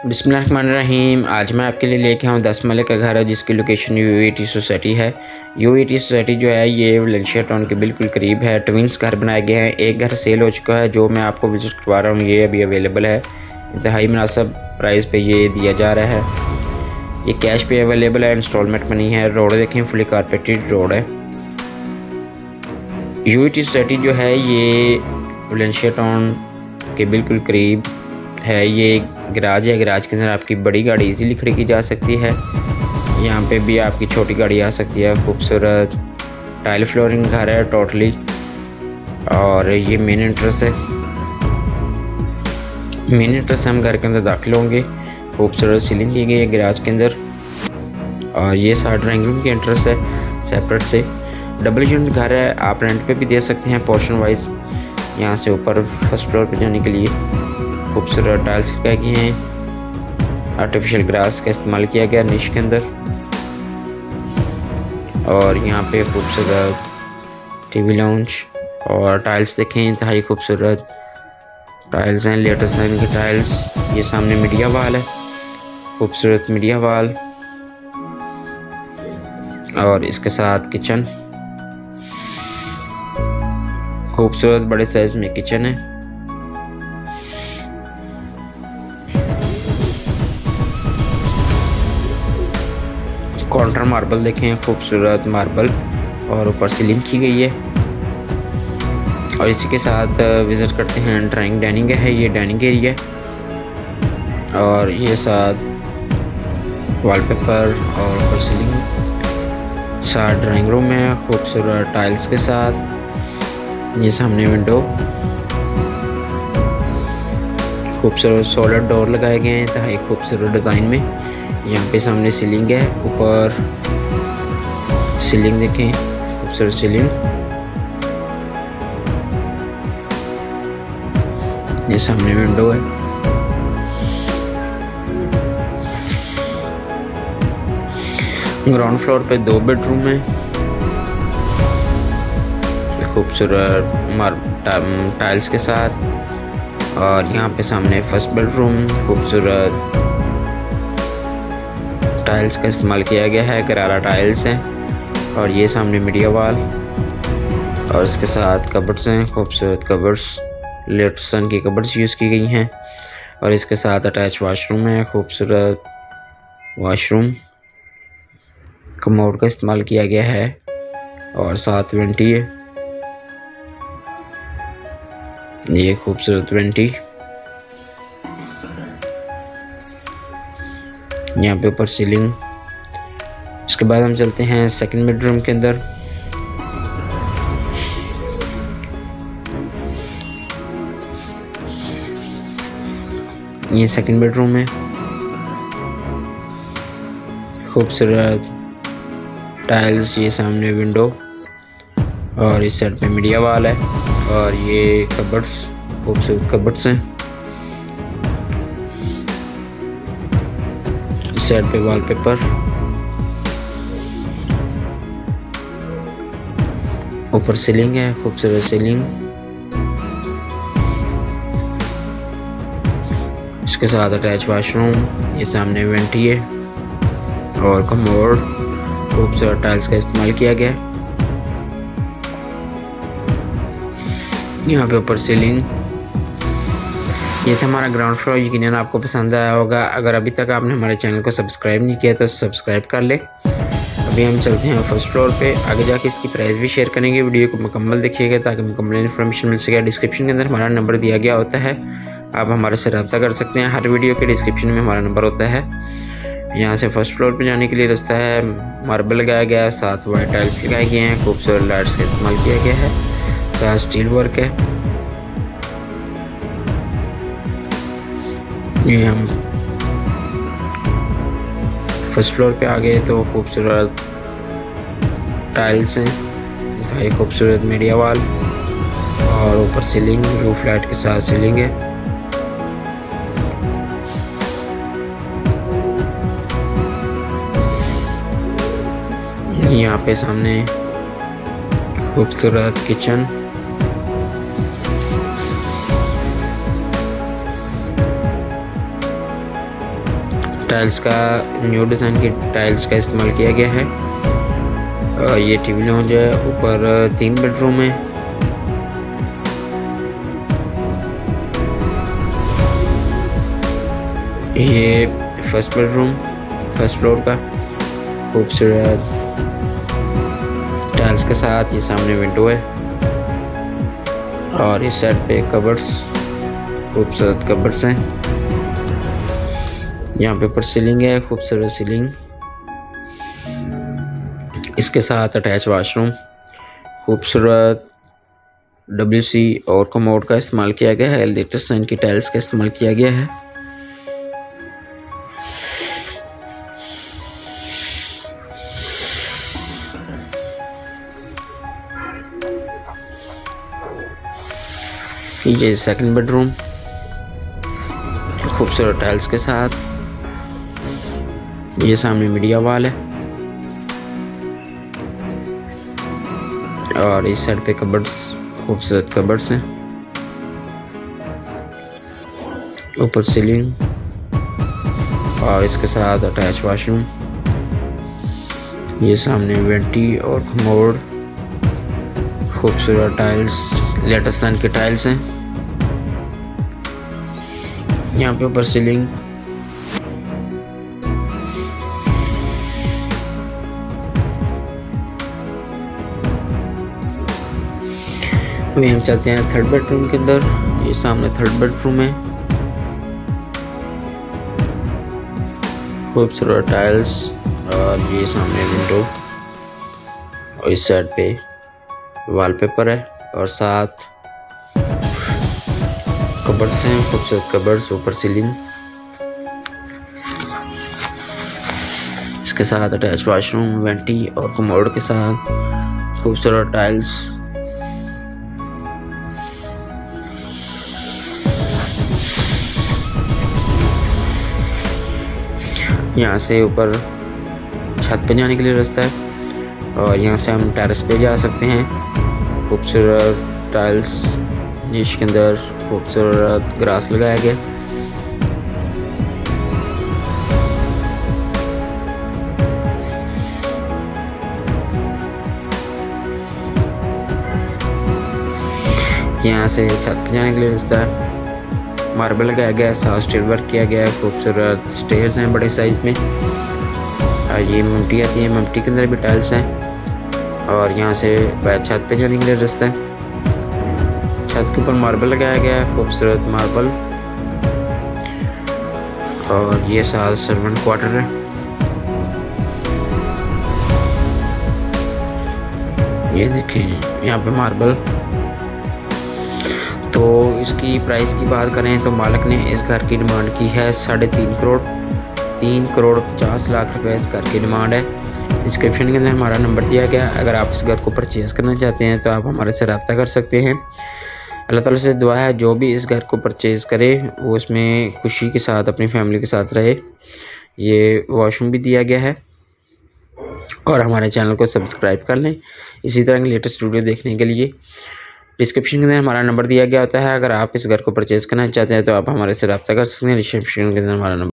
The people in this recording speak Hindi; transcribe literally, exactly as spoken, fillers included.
बिस्मिल्लाहिर्रहमानिर्रहीम। आज मैं आपके लिए लेके आऊँ दस मरले का घर है जिसकी लोकेशन यूएटी सोसाइटी है। यूएटी सोसाइटी जो है ये वैलेंशिया टाउन के बिल्कुल करीब है। ट्विंस घर बनाए गए हैं। एक घर सेल हो चुका है जो मैं आपको विजिट करवा रहा हूँ, ये अभी अवेलेबल है। इंतहाई मुनासिब प्राइस पे ये दिया जा रहा है। ये कैश पे अवेलेबल है, इंस्टॉलमेंट में नहीं है। रोड देखें, फुली कारपेटेड रोड है। यूएटी सोसाइटी जो है ये वैलेंशिया टाउन के बिल्कुल करीब है। ये गराज है, गराज के अंदर आपकी बड़ी गाड़ी इजीली खड़ी की जा सकती है। यहाँ पे भी आपकी छोटी गाड़ी आ सकती है। खूबसूरत टाइल फ्लोरिंग घर है टोटली। और ये मेन एंट्रेंस है। मेन एंट्रेंस से हम घर के अंदर दाखिल होंगे। खूबसूरत सीलिंग की गई है गराज के अंदर। और ये साइड ड्राइंग रूम की एंट्रेंस है सेपरेट से। डबल यूनिट घर है, आप रेंट पे भी दे सकते हैं पोर्शन वाइज। यहाँ से ऊपर फर्स्ट फ्लोर पे जाने के लिए खूबसूरत टाइल्स लगाए गए हैं। आर्टिफिशियल ग्रास का इस्तेमाल किया गया निश के अंदर। और यहाँ पे खूबसूरत टीवी लाउंज और टाइल्स देखें, इंतहाई खूबसूरत टाइल्स हैं, लेटेस्ट डिजाइन की टाइल्स। ये सामने मीडिया वाल है, खूबसूरत मीडिया वाल। और इसके साथ किचन, खूबसूरत बड़े साइज में किचन है। काउंटर मार्बल देखें, खूबसूरत मार्बल और ऊपर सीलिंग की गई है। और इसी के साथ विजिट करते हैं ड्राइंग डाइनिंग है। ये डाइनिंग एरिया और ये साथ वॉलपेपर और ऊपर सीलिंग। साथ ड्राइंग रूम है खूबसूरत टाइल्स के साथ। ये सामने विंडो, खूबसूरत सोलर डोर लगाए गए हैं इंतहाई खूबसूरत डिज़ाइन में। यहाँ पे सामने सीलिंग है, ऊपर सीलिंग देखें, खूबसूरत सीलिंग। ये सामने विंडो है। ग्राउंड फ्लोर पे दो बेडरूम है खूबसूरत टाइल्स के साथ। और यहाँ पे सामने फर्स्ट बेडरूम, खूबसूरत टाइल्स का इस्तेमाल किया गया है, गरारा टाइल्स हैं। और ये सामने मीडिया वाल और इसके साथ कबर्ड्स हैं, खूबसूरत कबर्ड्स, लेटसन की कबर्ड्स यूज़ की गई हैं। और इसके साथ अटैच वाशरूम है, खूबसूरत वॉशरूम। कमोड का इस्तेमाल किया गया है और साथ वेंटी है। ये खूबसूरत वेंटी। यहाँ पे ऊपर सीलिंग। उसके बाद हम चलते हैं सेकंड बेडरूम के अंदर। ये सेकंड बेडरूम है, खूबसूरत टाइल्स। ये सामने विंडो और इस साइड पे मीडिया वाल है। और ये कबर्ड्स, खूबसूरत कबर्ड्स हैं। साइड पे वॉलपेपर, ऊपर सीलिंग है, खूबसूरत सीलिंग। इसके साथ अटैच वाशरूम। ये सामने वेंटी है और कमोड, खूबसूरत टाइल्स का इस्तेमाल किया गया। यहाँ पे ऊपर सीलिंग। ये था हमारा ग्राउंड फ्लोर। यकीनन आपको पसंद आया होगा। अगर अभी तक आपने हमारे चैनल को सब्सक्राइब नहीं किया तो सब्सक्राइब कर ले। अभी हम चलते हैं फर्स्ट फ्लोर पे। आगे जाके इसकी प्राइस भी शेयर करेंगे। वीडियो को मुकम्मल देखिएगा ताकि मुकम्मल इन्फॉर्मेशन मिल सके। डिस्क्रिप्शन के अंदर हमारा नंबर दिया गया होता है, आप हमारे से रब्ता कर सकते हैं। हर वीडियो के डिस्क्रिप्शन में हमारा नंबर होता है। यहाँ से फर्स्ट फ्लोर पर जाने के लिए रास्ता है। मार्बल लगाया गया है, साथ वाइट टाइल्स लगाए गए हैं, खूबसूरत लाइट्स का इस्तेमाल किया गया है, साथ स्टील वर्क है। ये हम फर्स्ट फ्लोर पे आ गए तो खूबसूरत टाइल्स हैं, इंतहाई खूबसूरत मीडिया वाल और ऊपर सीलिंग, रूफ लाइट के साथ सीलिंग है। यहाँ पे सामने खूबसूरत किचन, टाइल्स का न्यू डिज़ाइन की टाइल्स का इस्तेमाल किया गया है। और ये टीवी लॉन्ज है, ऊपर तीन बेडरूम है। ये फर्स्ट बेडरूम फर्स्ट फ्लोर का खूबसूरत टाइल्स के साथ, ये सामने विंडो है और इस साइड पे कबर्ड्स, खूबसूरत कबर्ड्स हैं। यहाँ पे ऊपर सीलिंग है, खूबसूरत सीलिंग, इसके साथ अटैच वाशरूम, खूबसूरत डब्ल्यूसी और कमोड का इस्तेमाल किया गया है। लेटेस्ट डिजाइन की टाइल्स का इस्तेमाल किया गया है। ये सेकंड बेडरूम खूबसूरत टाइल्स के साथ, ये सामने मीडिया वॉल है और इस साइड पे कबर्ड्स, खूबसूरत कबर्ड्स हैं। ऊपर सीलिंग और इसके साथ अटैच वाशरूम, ये सामने वेंटी और कमोड, खूबसूरत टाइल्स, लेटेस्ट डिजाइन के टाइल्स हैं। यहाँ पे ऊपर सीलिंग, अभी हम चलते हैं थर्ड बेडरूम के अंदर। ये सामने थर्ड बेडरूम है, खूबसूरत टाइल्स और ये सामने विंडो और इस साइड पे वॉलपेपर है और साथ कबर्ड्स हैं, खूबसूरत कबर्ड्स, ऊपर सीलिंग, इसके साथ अटैच वाशरूम, वेंटी और कमोड के साथ खूबसूरत टाइल्स। यहाँ से ऊपर छत पे जाने के लिए रास्ता है और यहाँ से हम टेरेस पे जा सकते हैं। खूबसूरत टाइल्स, जिसके अंदर खूबसूरत ग्रास लगाया गया। यहाँ से छत पे जाने के लिए रास्ता है, मार्बल लगाया गया है, साथ स्टील वर्क किया गया है, खूबसूरत स्टेयर्स हैं बड़े साइज में। और ये ममटी आती है, ममटी के अंदर भी टाइल्स हैं और यहाँ से छत पे जाने के लिए रास्ता है। छत के ऊपर मार्बल लगाया गया है, खूबसूरत मार्बल, और ये साथ सर्वेंट क्वार्टर है। ये देखिए यहाँ पे मार्बल। तो इसकी प्राइस की बात करें तो मालिक ने इस घर की डिमांड की है साढ़े तीन करोड़ तीन करोड़ पचास लाख रुपए इस घर की डिमांड है। डिस्क्रिप्शन के अंदर हमारा नंबर दिया गया, अगर आप इस घर को परचेज़ करना चाहते हैं तो आप हमारे से रब्ता कर सकते हैं। अल्लाह ताला से दुआ है जो भी इस घर को परचेज़ करे वो उसमें खुशी के साथ अपनी फैमिली के साथ रहे। ये वॉशरूम भी दिया गया है और हमारे चैनल को सब्सक्राइब कर लें इसी तरह की लेटेस्ट वीडियो देखने के लिए। डिस्क्रिप्शन के अंदर हमारा नंबर दिया गया होता है, अगर आप इस घर को परचेज़ करना चाहते हैं तो आप हमारे से रब्ता कर सकते हैं। डिस्क्रिप्शन के अंदर हमारा नंबर